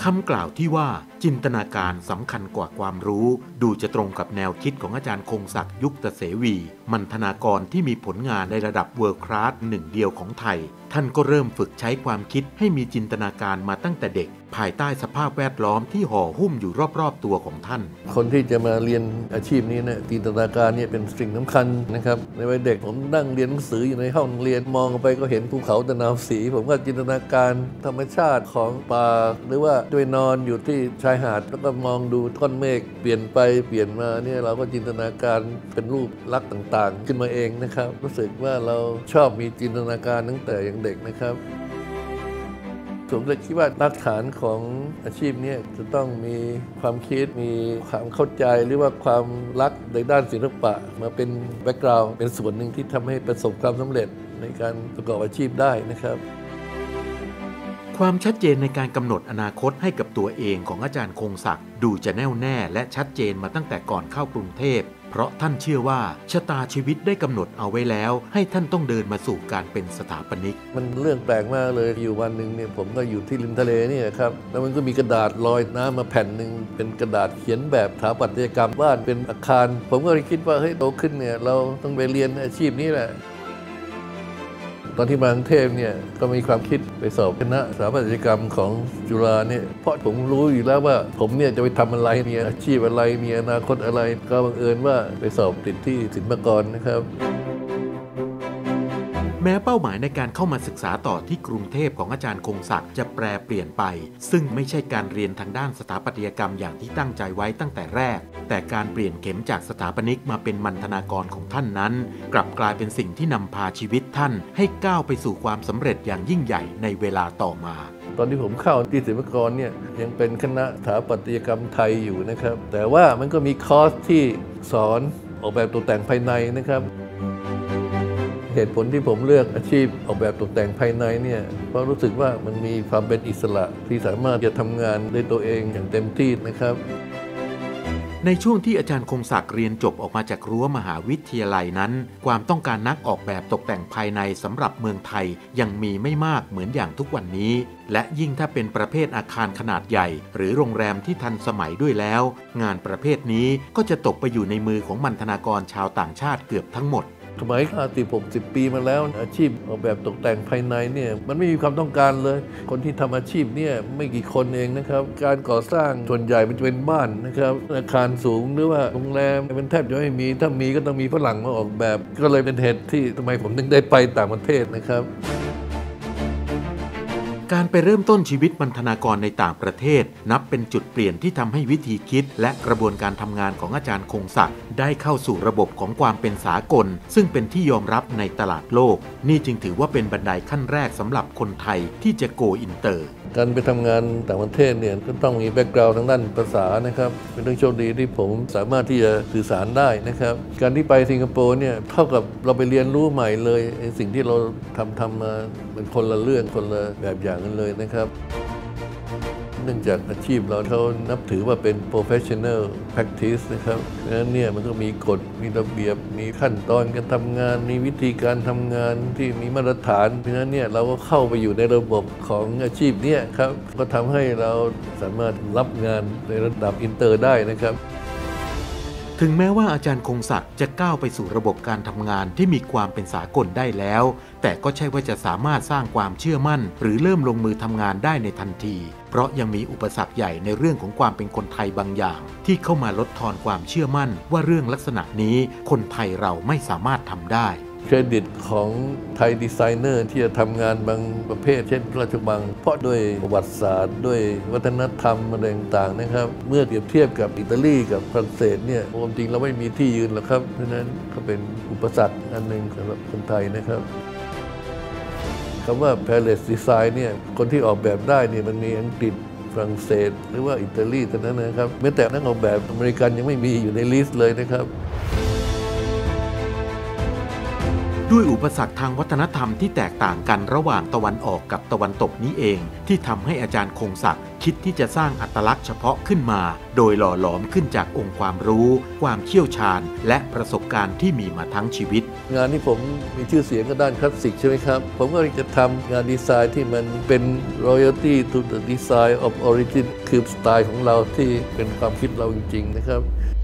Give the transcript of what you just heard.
คำกล่าวที่ว่าจินตนาการสำคัญกว่าความรู้ดูจะตรงกับแนวคิดของอาจารย์คงศักดิ์ยุคตเสวีมัณฑนากรที่มีผลงานในระดับเวิลด์คลาสหนึ่งเดียวของไทยท่านก็เริ่มฝึกใช้ความคิดให้มีจินตนาการมาตั้งแต่เด็กภายใต้สภาพแวดล้อมที่ห่อหุ้มอยู่รอบๆตัวของท่านคนที่จะมาเรียนอาชีพนี้เนี่ยจินตนาการเนี่ยเป็นสิ่งสำคัญนะครับในวัยเด็กผมนั่งเรียนหนังสืออยู่ในห้องเรียนมองไปก็เห็นภูเขาตะนาวสีผมก็จินตนาการธรรมชาติของป่าหรือว่าด้วยนอนอยู่ที่ชายหาดแล้วก็มองดูก้อนเมฆเปลี่ยนไปเปลี่ยนมาเนี่ยเราก็จินตนาการเป็นรูปลักษณ์ต่างๆขึ้นมาเองนะครับรู้สึกว่าเราชอบมีจินตนาการตั้งแต่ยังเด็กนะครับผมเลยคิดว่ารากฐานของอาชีพนี้จะต้องมีความคิดมีความเข้าใจหรือว่าความรักในด้านศิลปะมาเป็นแบ็กกราวด์เป็นส่วนหนึ่งที่ทำให้ประสบความสำเร็จในการประกอบอาชีพได้นะครับความชัดเจนในการกำหนดอนาคตให้กับตัวเองของอาจารย์คงศักดิ์ดูจะแน่วแน่และชัดเจนมาตั้งแต่ก่อนเข้ากรุงเทพเพราะท่านเชื่อว่าชะตาชีวิตได้กำหนดเอาไว้แล้วให้ท่านต้องเดินมาสู่การเป็นสถาปนิกมันเรื่องแปลกมากเลยอยู่วันหนึ่งเนี่ยผมก็อยู่ที่ริมทะเลนี่ครับแล้วมันก็มีกระดาษลอยน้ำมาแผ่นหนึ่งเป็นกระดาษเขียนแบบสถาปัตยกรรมบ้านเป็นอาคารผมก็เลยคิดว่าเฮ้ยโตขึ้นเนี่ยเราต้องไปเรียนอาชีพนี้แหละตอนที่มากรุงเทพเนี่ยก็มีความคิดไปสอบคณะสถาปัตยกรรมของจุฬาเนี่ยเพราะผมรู้อยู่แล้วว่าผมเนี่ยจะไปทำอะไรมีอาชีพอะไรมีอนาคตอะไรก็บังเอิญว่าไปสอบติดที่ศิลปากรนะครับแม้เป้าหมายในการเข้ามาศึกษาต่อที่กรุงเทพของอาจารย์คงศักดิ์จะแปรเปลี่ยนไปซึ่งไม่ใช่การเรียนทางด้านสถาปัตยกรรมอย่างที่ตั้งใจไว้ตั้งแต่แรกแต่การเปลี่ยนเข็มจากสถาปนิกมาเป็นมัณฑนากรของท่านนั้นกลับกลายเป็นสิ่งที่นำพาชีวิตท่านให้ก้าวไปสู่ความสำเร็จอย่างยิ่งใหญ่ในเวลาต่อมาตอนที่ผมเข้าที่ศิลปากรเนี่ยยังเป็นคณะสถาปัตยกรรมไทยอยู่นะครับแต่ว่ามันก็มีคอร์สที่สอนออกแบบตกแต่งภายในนะครับเหตุผลที่ผมเลือกอาชีพออกแบบตกแต่งภายในเนี่ยเพราะรู้สึกว่ามันมีความเป็นอิสระที่สามารถจะทำงานด้วยตัวเองอย่างเต็มที่นะครับในช่วงที่อาจารย์คงศักดิ์เรียนจบออกมาจากรั้วมหาวิทยาลัยนั้นความต้องการนักออกแบบตกแต่งภายในสำหรับเมืองไทยยังมีไม่มากเหมือนอย่างทุกวันนี้และยิ่งถ้าเป็นประเภทอาคารขนาดใหญ่หรือโรงแรมที่ทันสมัยด้วยแล้วงานประเภทนี้ก็จะตกไปอยู่ในมือของมัณฑนากรชาวต่างชาติเกือบทั้งหมดสมัย50-60 ปีมาแล้วอาชีพออกแบบตกแต่งภายในเนี่ยมันไม่มีความต้องการเลยคนที่ทำอาชีพเนี่ยไม่กี่คนเองนะครับการก่อสร้างส่วนใหญ่มันจะเป็นบ้านนะครับอาคารสูงหรือว่าโรงแรมมันแทบจะไม่มีถ้ามีก็ต้องมีฝรั่งมาออกแบบก็เลยเป็นเหตุที่ทำไมผมถึงได้ไปต่างประเทศนะครับการไปเริ่มต้นชีวิตมัณฑนากรในต่างประเทศนับเป็นจุดเปลี่ยนที่ทำให้วิธีคิดและกระบวนการทำงานของอาจารย์คงศักดิ์ได้เข้าสู่ระบบของความเป็นสากลซึ่งเป็นที่ยอมรับในตลาดโลกนี่จึงถือว่าเป็นบันไดขั้นแรกสำหรับคนไทยที่จะโกอินเตอร์การไปทำงานต่างประเทศเนี่ยก็ต้องมีแบ็กกราวด์ทางด้านภาษานะครับเป็นเรื่องโชคดีที่ผมสามารถที่จะสื่อสารได้นะครับการที่ไปสิงคโปร์เนี่ยเท่ากับเราไปเรียนรู้ใหม่เลยสิ่งที่เราทำมาเป็นคนละเรื่องคนละแบบอย่างกันเลยนะครับเนื่องจากอาชีพเราเขานับถือว่าเป็น professional practice นะครับดังนั้นเนี่ยมันก็มีกฎมีระเบียบมีขั้นตอนการทำงานมีวิธีการทำงานที่มีมาตรฐานเพราะฉะนั้นเนี่ยเราก็เข้าไปอยู่ในระบบของอาชีพนี้ครับก็ทำให้เราสามารถรับงานในระดับอินเตอร์ได้นะครับถึงแม้ว่าอาจารย์คงศักดิ์จะก้าวไปสู่ระบบการทำงานที่มีความเป็นสากลได้แล้วแต่ก็ใช่ว่าจะสามารถสร้างความเชื่อมั่นหรือเริ่มลงมือทำงานได้ในทันทีเพราะยังมีอุปสรรคใหญ่ในเรื่องของความเป็นคนไทยบางอย่างที่เข้ามาลดทอนความเชื่อมั่นว่าเรื่องลักษณะนี้คนไทยเราไม่สามารถทำได้เครดิตของไทยดีไซเนอร์ที่จะทำงานบางประเภทเช่นราชบังเพราะด้วยประวัติศาสตร์ด้วยวัฒนธรรมอะไรต่างๆนะครับเมื่อเปรียบเทียบกับอิตาลีกับฝรั่งเศสเนี่ยความจริงเราไม่มีที่ยืนหรอกครับเพราะฉะนั้นก็เป็นอุปสรรคอันหนึ่งสำหรับคนไทยนะครับคำว่า Palace Design เนี่ยคนที่ออกแบบได้เนี่ยมันมีอังกฤษฝรั่งเศสหรือว่าอิตาลีเท่านั้นนะครับแม้แต่นักออกแบบอเมริกันยังไม่มีอยู่ในลิสต์เลยนะครับดด้วยอุปสรรคทางวัฒนธรรมที่แตกต่างกันระหว่างตะวันออกกับตะวันตกนี้เองที่ทำให้อาจารย์คงศักดิ์คิดที่จะสร้างอัตลักษณ์เฉพาะขึ้นมาโดยหล่อหลอมขึ้นจากองค์ความรู้ความเชี่ยวชาญและประสบการณ์ที่มีมาทั้งชีวิตงานที่ผมมีชื่อเสียงก็ด้านคลาสสิกใช่ไหมครับผมก็จะทำงานดีไซน์ที่มันเป็น royalty to the design of origin คือสไตล์ของเราที่เป็นความคิดเราจริงๆนะครับ